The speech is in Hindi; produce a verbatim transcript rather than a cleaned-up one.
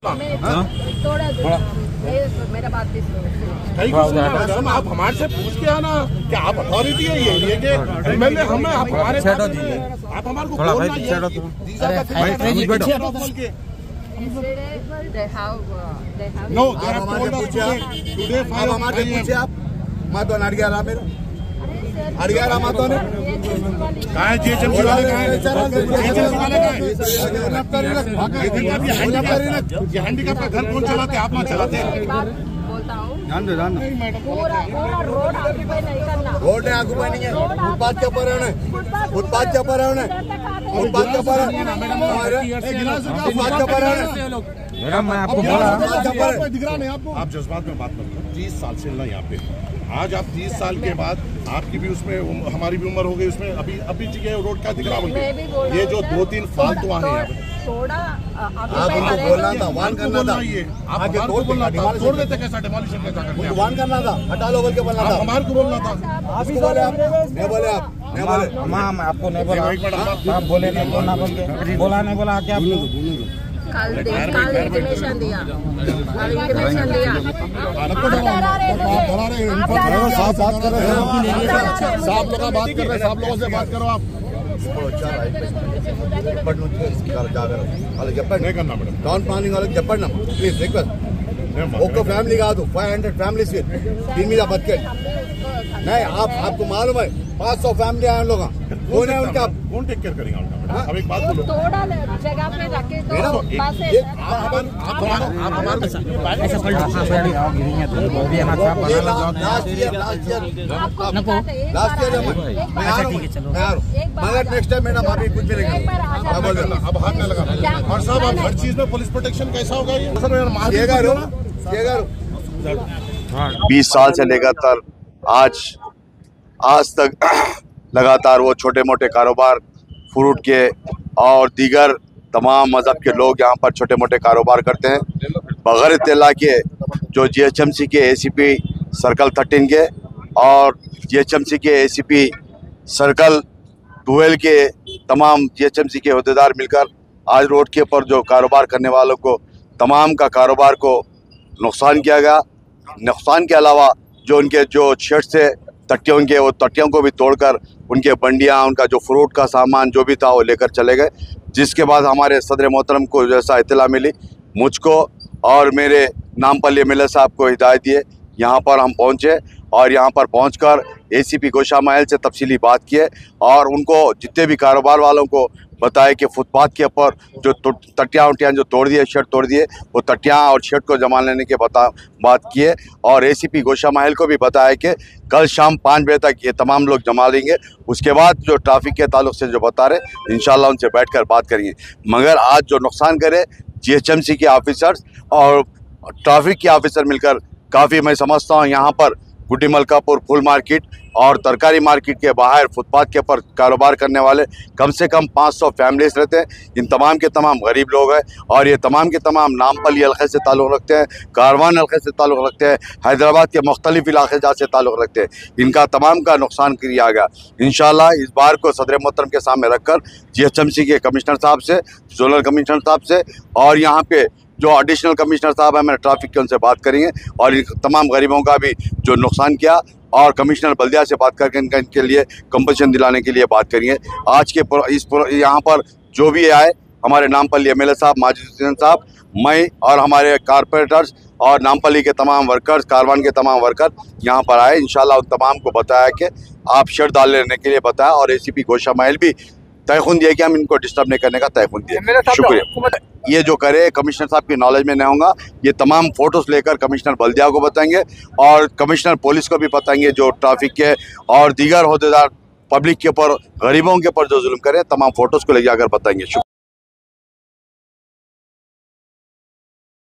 थोड़ा मेरा बात मैडम, आप हमारे से पूछ के आना कि आप अथॉरिटी है ये एरिया के एमएलए हमें आप हमारे आप हमारे को बोलना ये नो हमारे पूछे आप मैं तो अड़िया रहा मेरा अड़िया रहा तो ने कहाँ है जीएचएमसी वाले कहाँ है जीएचएमसी वाले कहाँ है ये हैंडीकैप का घर कौन चलाते आप ना चलाते जान दो जान दो पूरा पूरा रोड ऑक्यूपाई नहीं करना रोड ऑक्यूपाई नहीं है फुटपाथ के ऊपर है फुटपाथ के ऊपर है फुटपाथ के ऊपर फुटपाथ के ऊपर है मैडम मैं आपको बोला दिख रहा नहीं आपको आप जज्बात में बात करते तीस साल से ना यहाँ पे आज आप तीस साल के बाद आपकी भी उसमें हमारी भी उम्र हो गई उसमें अभी अभी जगह रोड का दिख रहा मुझे ये जो दो तीन फालतू आ हैं थोड़ा आप उनको बोलना था वान करना था ये आप हमारे को बोलना था तोड़ देते कैसा डिमोलिशन कैसा करते हैं वान करना था हटा लो बोल के बोलना था हमारे को बोलना था आप ही बोले आप नहीं बोले आप नहीं बोले माँ मैं आपको नहीं बोला आप बोले नहीं बोलना बोल के बोला नहीं बोला क्या आपने कल कल इंटीमेशन दिया कल इंटीमेशन दिया साफ बात कर रहे हैं साफ लोग बात कर रहे हैं साफ लोगों से बात करो आप नहीं करना मैडम టౌన్ ప్లానింగ్ వాళ్ళకి చెప్పండి అమ్మా ప్లీజ్ రిక్వెస్ట్ ఒక్క ఫ్యామిలీ కాదు ఫైవ్ హండ్రెడ్ ఫ్యామిలీస్ దీని మీద బతికండి नहीं आप आपको मालूम है पाँच सौ फैमिली आए लोग कौन है उनका कौन टेक केयर करेगा उनका अब एक बात बोलो थोड़ा जगह पे रखे तो last year last year last year मगर नेक्स्ट टाइम मैडम अभी कुछ भी नहीं करेंगे अब हाथ में लगा और साहब अब हर चीज में पुलिस प्रोटेक्शन कैसा होगा ये बीस साल से लगातार आज आज तक लगातार वो छोटे मोटे कारोबार फ्रूट के और दीगर तमाम मज़हब के लोग यहाँ पर छोटे मोटे कारोबार करते हैं। बगैर इत्तला के जो जीएचएमसी के एसीपी सर्कल थर्टीन के और जीएचएमसी के एसीपी सर्कल ट्वेल्व के तमाम जीएचएमसी के अहदेदार मिलकर आज रोड के ऊपर जो कारोबार करने वालों को तमाम का कारोबार को नुकसान किया गया। नुकसान के अलावा जो उनके जो शेड से तट्टियों के वो तट्टियों को भी तोड़कर उनके बंडियां उनका जो फ्रूट का सामान जो भी था वो लेकर चले गए। जिसके बाद हमारे सदर मोहतरम को जैसा इत्तला मिली मुझको और मेरे नामपल्ली एमएलए साहब को हिदायत दिए यहाँ पर हम पहुँचे और यहाँ पर पहुँचकर एसीपी गोशा महल से तफसीली बात किए और उनको जितने भी कारोबार वालों को बताया कि फुटपाथ के ऊपर जो तटियाँ उटियाँ जो तोड़ दिए शेड तोड़ दिए वो तटियाँ और शेड को जमा लेने के बता बात किए और एसीपी गोशा महल को भी बताया कि कल शाम पाँच बजे तक ये तमाम लोग जमा लेंगे। उसके बाद जो ट्रैफिक के ताल्लुक से जो बता रहे इंशाल्लाह उनसे बैठकर बात करेंगे। मगर आज जो नुकसान करे जीएचएमसी के ऑफिसर्स और ट्रैफिक के ऑफिसर मिलकर काफ़ी मैं समझता हूँ यहाँ पर गुड्डी मलकापुर फुल मार्केट और तरकारी मार्केट के बाहर फुटपाथ के ऊपर कारोबार करने वाले कम से कम पाँच सौ फैमिलीज रहते हैं। इन तमाम के तमाम गरीब लोग हैं और ये तमाम के तमाम नामपल्ली इलाके से ताल्लुक़ रखते हैं, कारवान इलाके से ताल्लुक़ रखते हैं, हैदराबाद के मुख्तलिफ इलाके जहाँ से ताल्लुक़ रखते हैं। इनका तमाम का नुकसान किया गया। इंशाल्लाह इस बार को सदर मोहतरम के सामने रख कर जीएचएमसी के कमिश्नर साहब से, जोनल कमिश्नर साहब से और यहाँ पे जो एडिशनल कमिश्नर साहब हैं मैंने ट्रैफिक के उनसे बात करेंगे और इन तमाम गरीबों का भी जो नुकसान किया और कमिश्नर बल्दिया से बात करके इनका इनके लिए कंपनसेशन दिलाने के लिए बात करेंगे। आज के इस यहाँ पर जो भी आए हमारे नामपल्ली एमएलए साहब, माजिद हुसैन साहब, मैं और हमारे कारपोरेटर्स और नामपल्ली के तमाम वर्कर्स, कारवान के तमाम वर्कर यहाँ पर आए। इंशाल्लाह उन तमाम को बताया कि आप शेड डाल लेने के लिए बताया और एसीपी गोशा महल भी तयखुन दिया कि हम इनको डिस्टर्ब नहीं करने का तयखुन दिया। शुक्रिया। ये जो करे कमिश्नर साहब की नॉलेज में नहीं होगा, ये तमाम फोटोज लेकर कमिश्नर बल्दिया को बताएंगे और कमिश्नर पुलिस को भी बताएंगे जो ट्रैफिक के और दीगर अहदेदार पब्लिक के ऊपर गरीबों के ऊपर जो जुल्म करे तमाम फोटोज को ले जाकर बताएंगे।